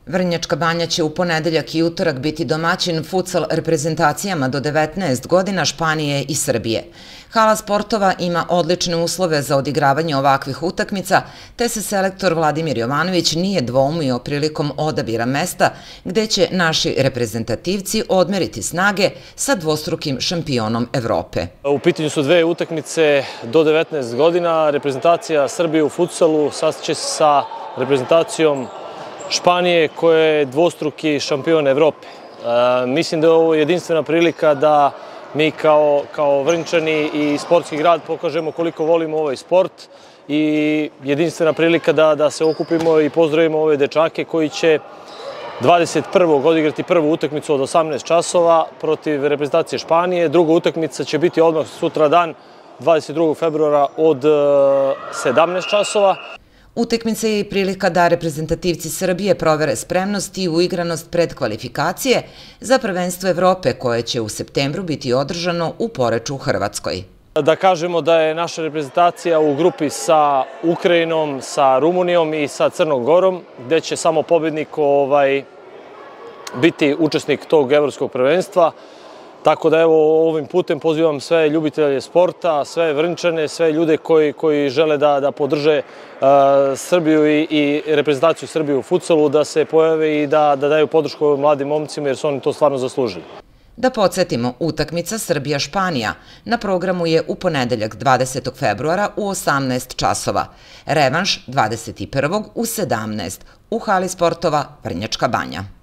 Vrnjačka Banja će u ponedeljak i utorak biti domaćin futsal reprezentacijama do 19 godina Španije i Srbije. Hala sportova ima odlične uslove za odigravanje ovakvih utakmica, te se selektor Vladimir Jovanović nije dvoumio prilikom odabira mesta gde će naši reprezentativci odmeriti snage sa dvostrukim šampionom Evrope. U pitanju su dve utakmice do 19 godina. Reprezentacija Srbije u futsalu sastaće se sa reprezentacijom Španije, koja je dvostruki šampion Evrope. Mislim da je ovo jedinstvena prilika da mi kao Vrnjčani i sportski grad pokažemo koliko volimo ovaj sport i jedinstvena prilika da se okupimo i pozdravimo ove dečake koji će 21. odigrati prvu utakmicu od 18 časova protiv reprezentacije Španije. Druga utakmica će biti odmah sutra dan, 22. februara od 17 časova. Utakmica je i prilika da reprezentativci Srbije provere spremnost i uigranost pred kvalifikacije za prvenstvo Evrope koje će u septembru biti održano u Poreču u Hrvatskoj. Da kažemo da je naša reprezentacija u grupi sa Ukrajinom, sa Rumunijom i sa Crnom Gorom, gde će samo pobednik biti učesnik tog evropskog prvenstva. Tako da evo ovim putem pozivam sve ljubitelje sporta, sve Vrnjčane, sve ljude koji žele da podrže Srbiju i reprezentaciju Srbije u futsalu, da se pojave i da daju podršku mladim momcima jer su oni to stvarno zaslužili. Da podsjetimo, utakmica Srbija-Španija na programu je u ponedeljak 20. februara u 18 časova, revanš 21. u 17 u hali sportova Vrnjačka Banja.